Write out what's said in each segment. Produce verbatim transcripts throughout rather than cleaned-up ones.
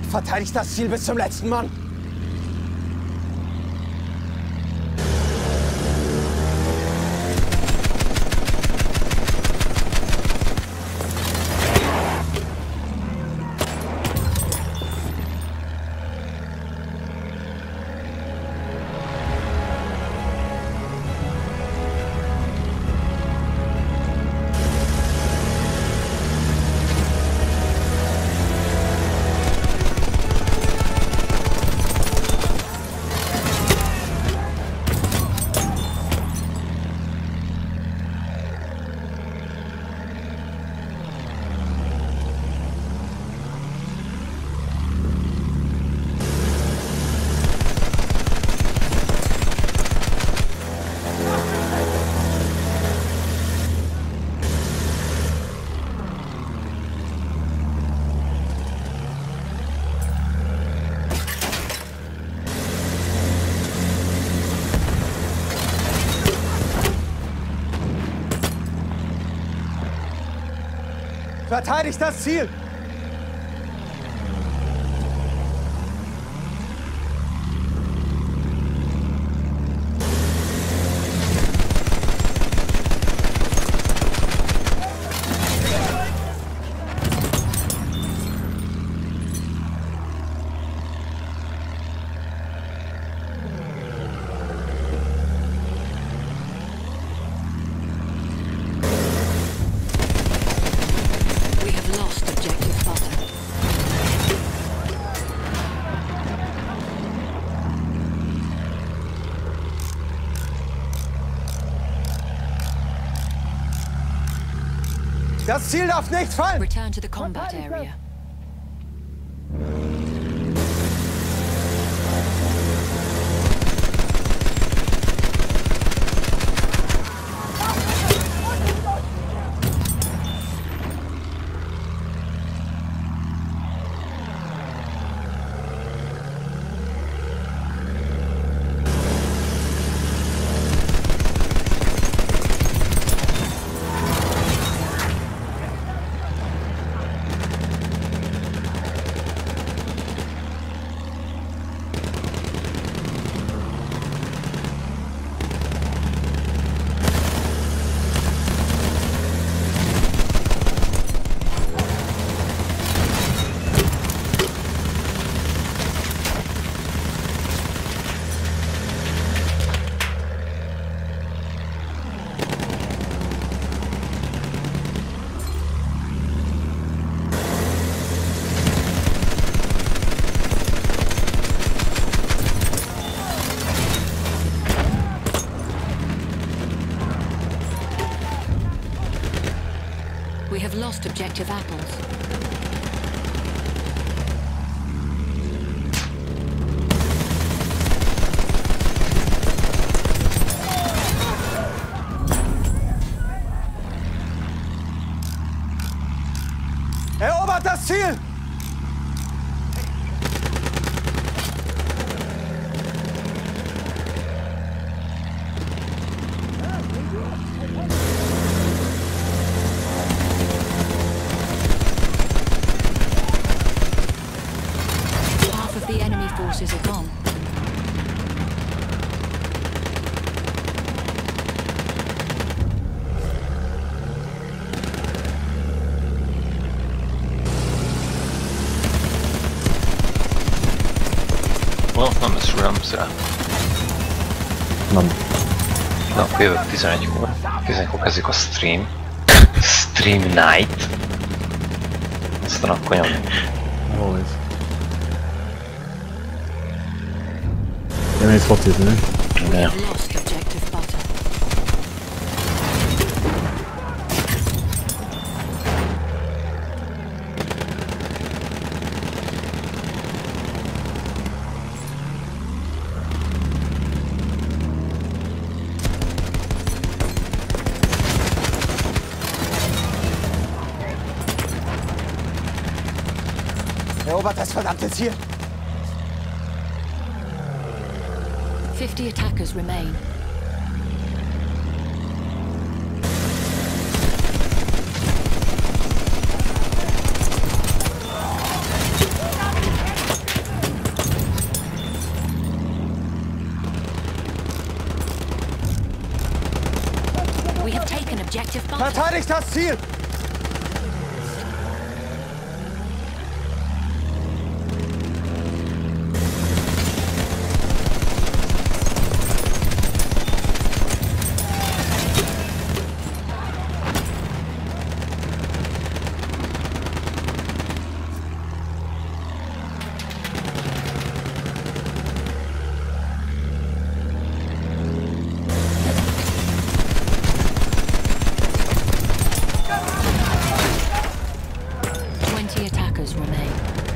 Verteidigt das Ziel bis zum letzten Mann. Verteidigt das Ziel! Das Ziel darf nicht fallen! Return to the combat area. We have lost objective apples. Erobert das Ziel! Half of the enemy forces are gone. Van a Surumsra. Nem. Na, jövök tizenegy óra. tizenegykor kezdjük a stream. Stream night. Aztán akkor nyomjuk. Always. Én egy focizni. Igen. Erobert das verdammte Ziel! Fifty attackers remain. taken objective butter. Verteidigt das Ziel! Twenty attackers remain.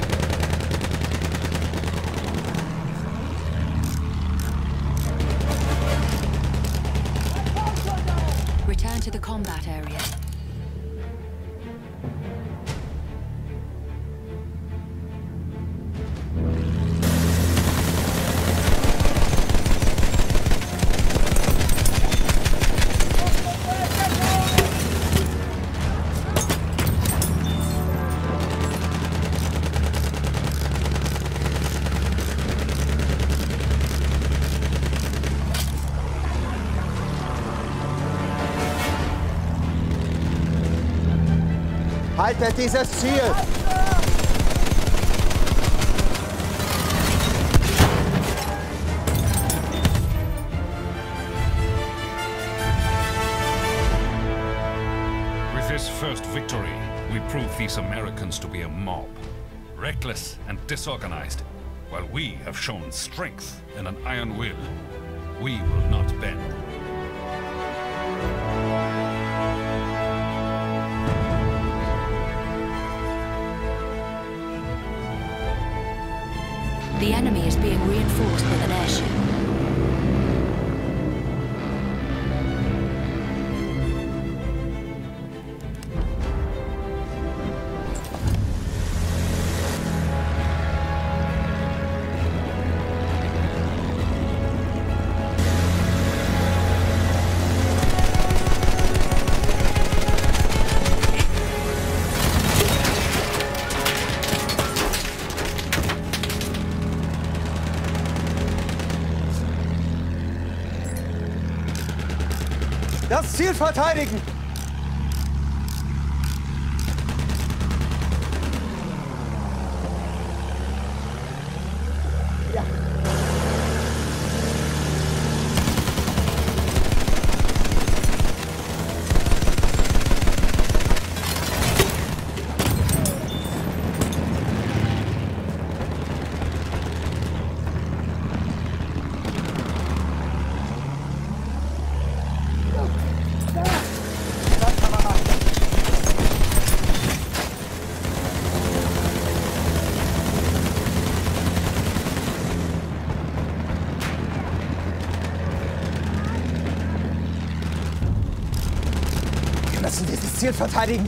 Return to the combat area. Haltet dieses Ziel! With this first victory, we prove these Americans to be a mob. Reckless and disorganized, while we have shown strength and an iron will. We will not bend. The enemy is being reinforced with an airship. Das Ziel verteidigen! Wir müssen dieses Ziel verteidigen!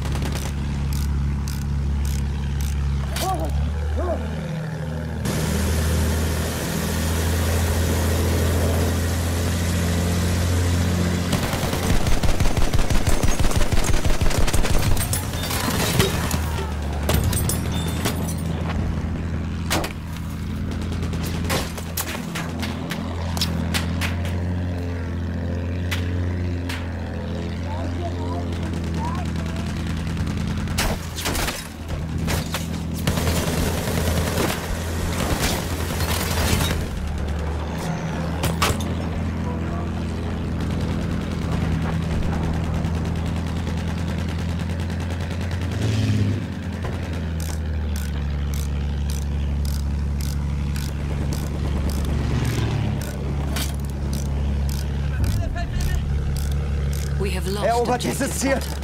We have lost Erobert objective dieses Ziel! butter.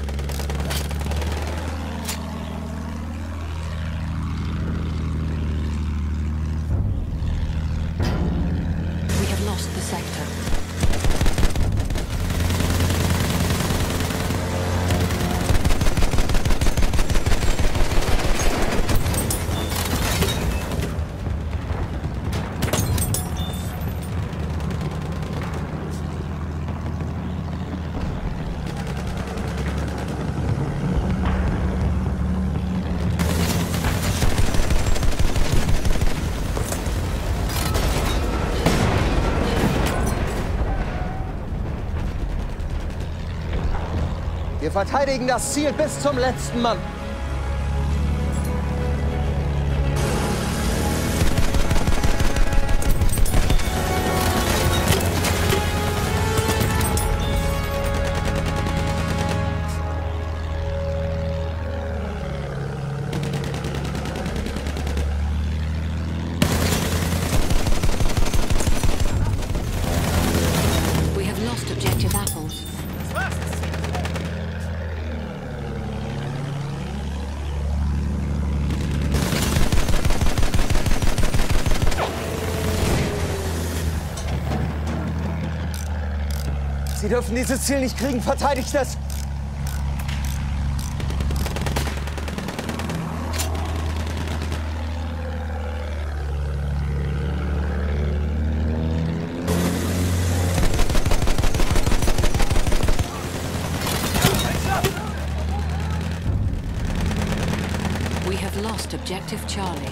We have lost the sector. Wir verteidigen das Ziel bis zum letzten Mann. We have lost objective apples. Sie dürfen dieses Ziel nicht kriegen. Verteidigt es! We have lost objective Charlie.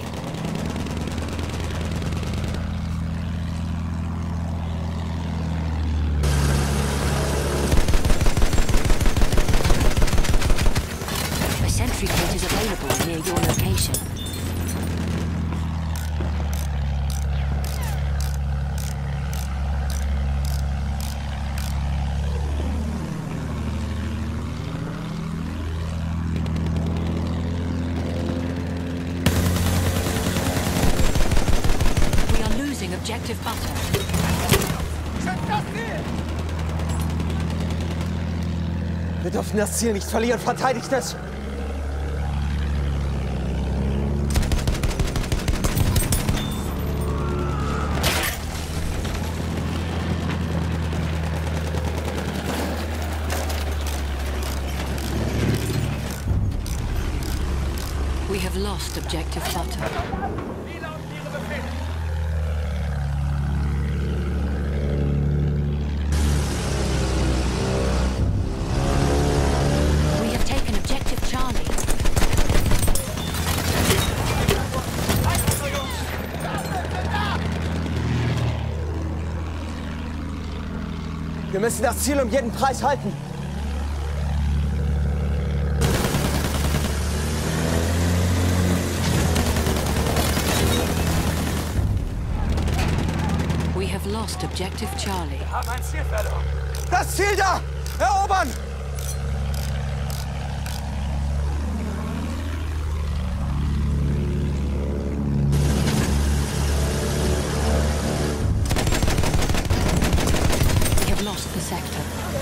A sentry point is available near your location. We are losing objective butter. Wir dürfen das Ziel nicht verlieren. Verteidigt es! We have lost objective butter. We have taken objective Charlie. Wir müssen das Ziel um jeden Preis halten. We have lost objective Charlie. Das Ziel da! Erobern! We have lost the sector.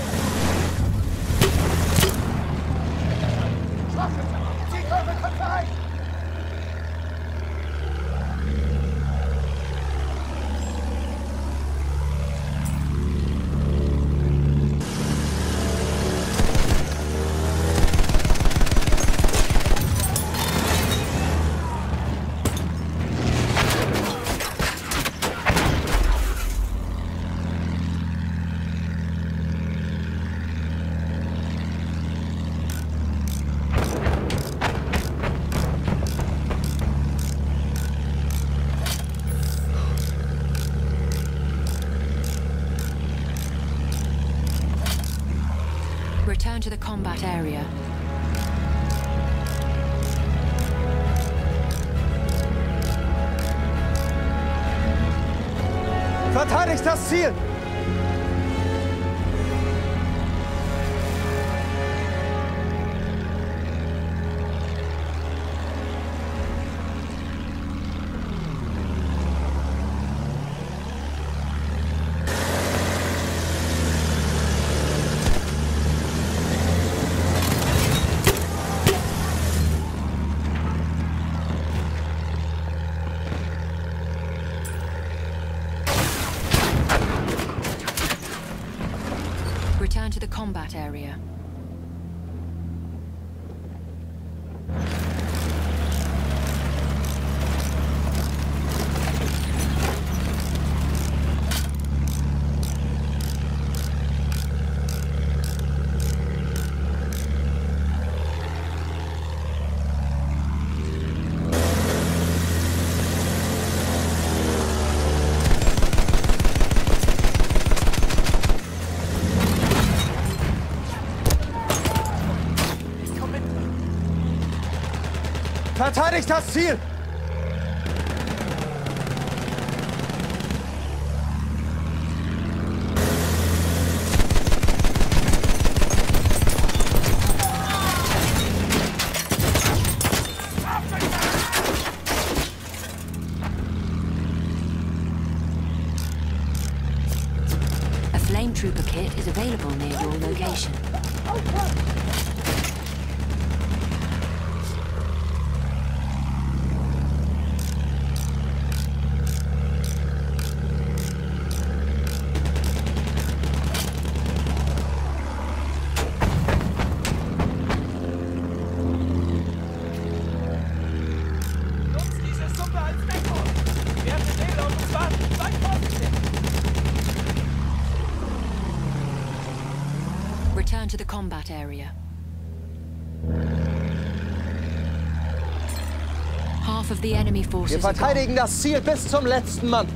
Return to the combat area. Verteidigt das Ziel! Return to the combat area. Verteidigt das Ziel! A flame trooper kit is available near your location. Return to the combat area. Half of the enemy Wir forces are gone. verteidigen das Ziel bis zum letzten Mann.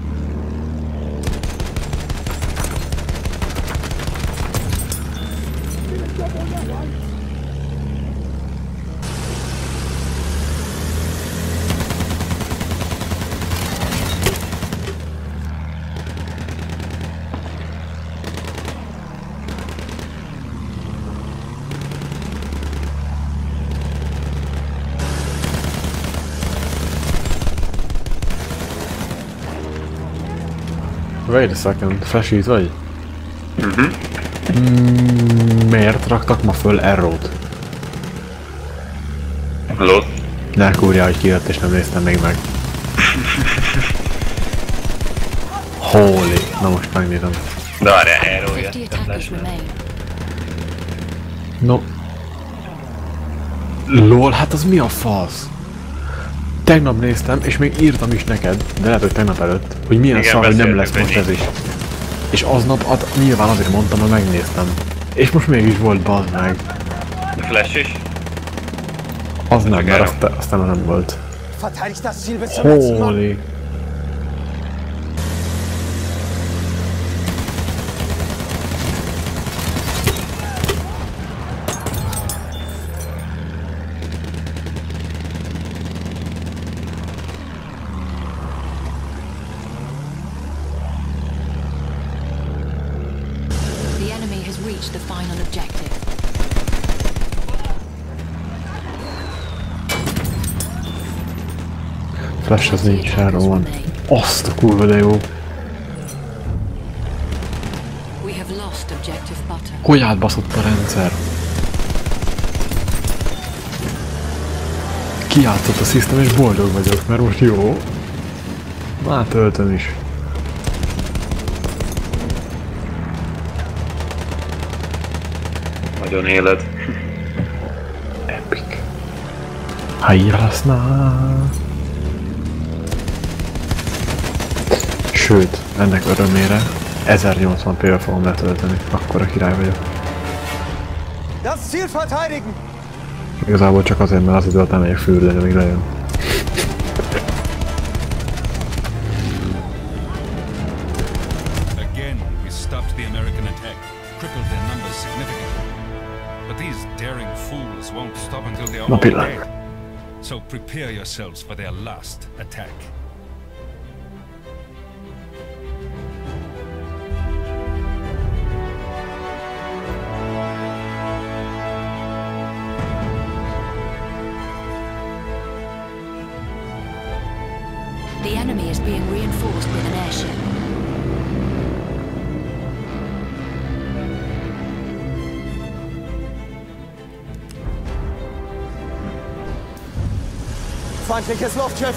Wait a second, Flash itt vagy? Mhm. Mm, miért raktak ma föl Arrow-t? Halló? Ne kúrja, hogy kijött és nem néztem még meg. Holy, na most megnézem. De várjál, Arrow fifty jött. attackers remain. No. Lol, hát az mi a fasz? Tegnap néztem, és még írtam is neked, de lehet, hogy tegnap előtt, hogy milyen igen, szar, hogy nem lesz beszéltük, most ez is. És aznap ad, nyilván azért mondtam, hogy megnéztem. És most mégis volt, bazd meg. A Flash is? Az nem, mert aztán, aztán nem volt. Verteidigt das Ziel bis zum letzten Mann. Holy. The enemy has reached the final objective. Flash az nincs, Arrow van. Azt a kurva de jó. We have lost objective butter. Hogy átbaszott a rendszer? Kijátszott a szisztem és boldog vagyok, mert most jó. Már töltöm is. Nagyon éled. Epic. Hajjasznál. Sőt, ennek örömére ezernyolcvan pé-vel fogom letölteni. Akkora király vagyok. Das Ziel verteidigen! Igazából csak azért, mert az idő alatt nem megyek fürdeni, amíg lejön. Again, we stopped the American attack, crippled their numbers significantly. But these daring fools won't stop until they are Na all pillanat. dead. So prepare yourselves for their last attack. The enemy is being reinforced with an airship. Feindliches Luftschiff!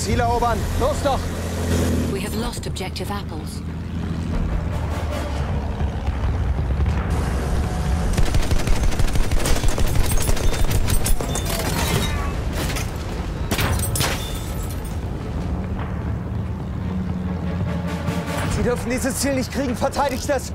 Ziel erobern! Los doch! We have lost objective apples. Sie dürfen dieses Ziel nicht kriegen. Verteidigt es!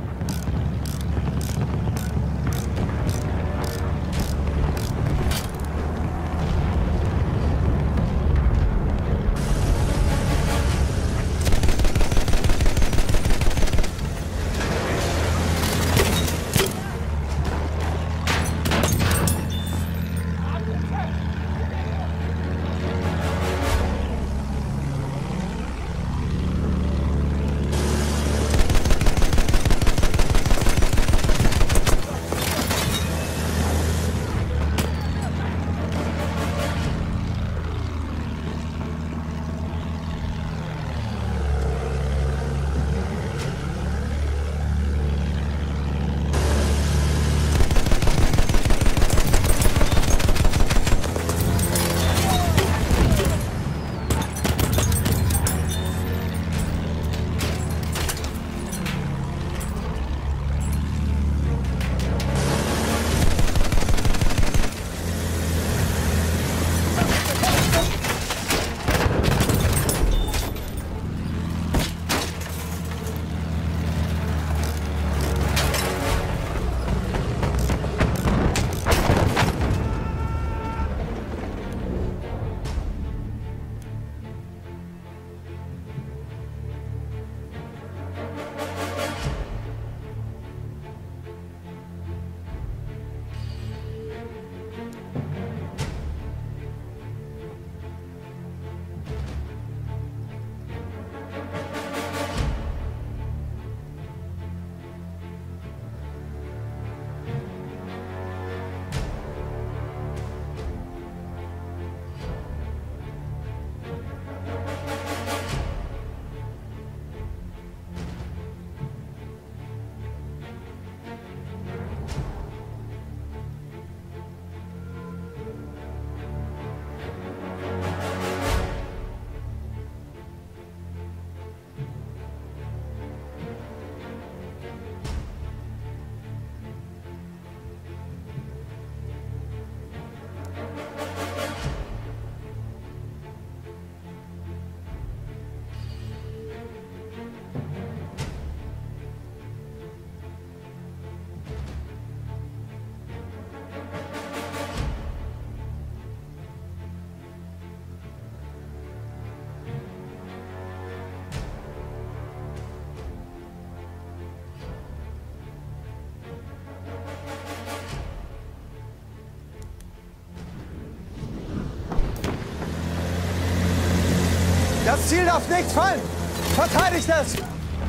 Das Ziel darf nicht fallen! Verteidigt es!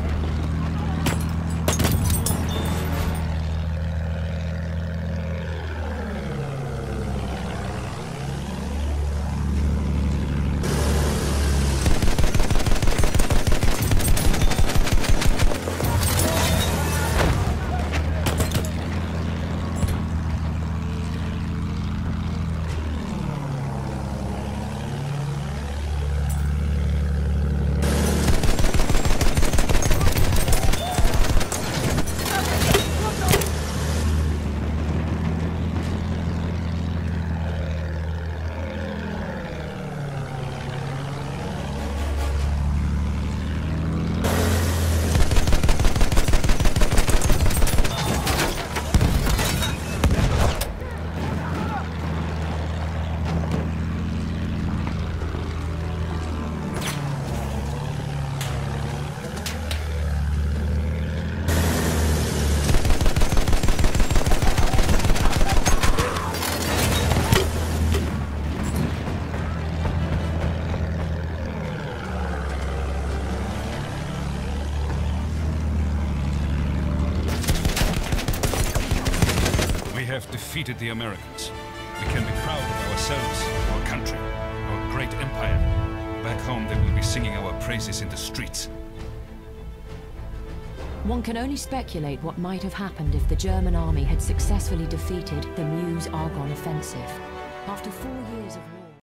have defeated the Americans. We can be proud of ourselves, our country, our great empire. Back home, they will be singing our praises in the streets. One can only speculate what might have happened if the German army had successfully defeated the Meuse-Argonne offensive. After four years of